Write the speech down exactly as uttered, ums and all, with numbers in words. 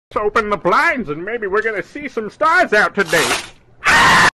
Let's open the blinds and maybe we're gonna see some stars out today.